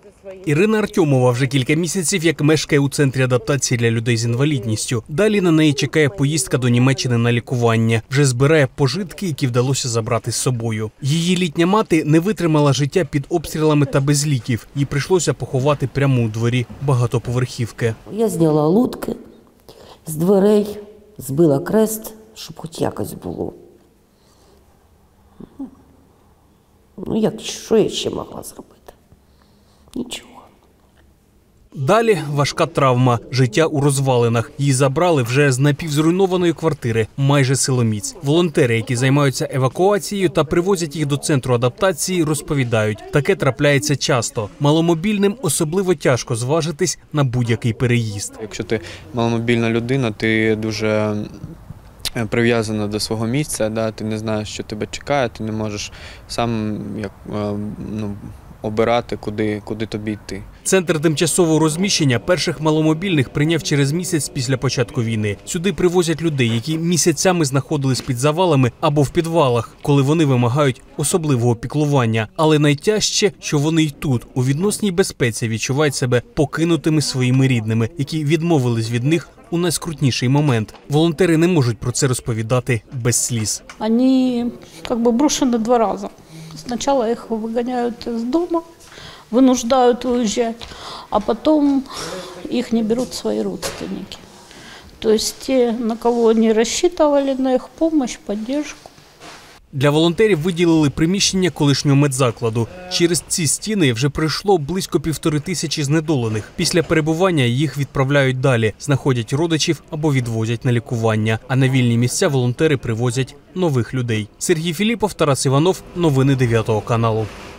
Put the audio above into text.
Ірина Артьомова вже кілька місяців як мешкає у центрі адаптації для людей з інвалідністю. Далі на неї чекає поїздка до Німеччини на лікування. Вже збирає пожитки, які вдалося забрати з собою. Її літня мати не витримала життя під обстрілами та без ліків. Їй прийшлося поховати прямо у дворі багатоповерхівки. Я зняла лутки з дверей, збила крест, щоб хоч якось було. Ну, що я ще могла зробити? Нічого. Далі важка травма, життя у розвалинах. Її забрали вже з напівзруйнованої квартири, майже силоміць. Волонтери, які займаються евакуацією та привозять їх до центру адаптації, розповідають, таке трапляється часто. Маломобільним особливо тяжко зважитись на будь-який переїзд. Якщо ти маломобільна людина, ти дуже прив'язана до свого місця, ти не знаєш, що тебе чекає, ти не можеш сам обирати, куди тобі йти. Центр тимчасового розміщення перших маломобільних прийняв через місяць після початку війни. Сюди привозять людей, які місяцями знаходились під завалами або в підвалах, коли вони вимагають особливого піклування. Але найтяжче, що вони й тут, у відносній безпеці, відчувають себе покинутими своїми рідними, які відмовились від них у найскрутніший момент. Волонтери не можуть про це розповідати без сліз. Вони брошені два рази. Сначала их выгоняют из дома, вынуждают уезжать, а потом их не берут свои родственники. То есть те, на кого они рассчитывали, на их помощь, поддержку. Для волонтерів виділили приміщення колишнього медзакладу. Через ці стіни вже пройшло близько 1500 знедолених. Після перебування їх відправляють далі, знаходять родичів або відвозять на лікування. А на вільні місця волонтери привозять нових людей. Сергій Філіпов, Тарас Іванов. Новини 9 каналу.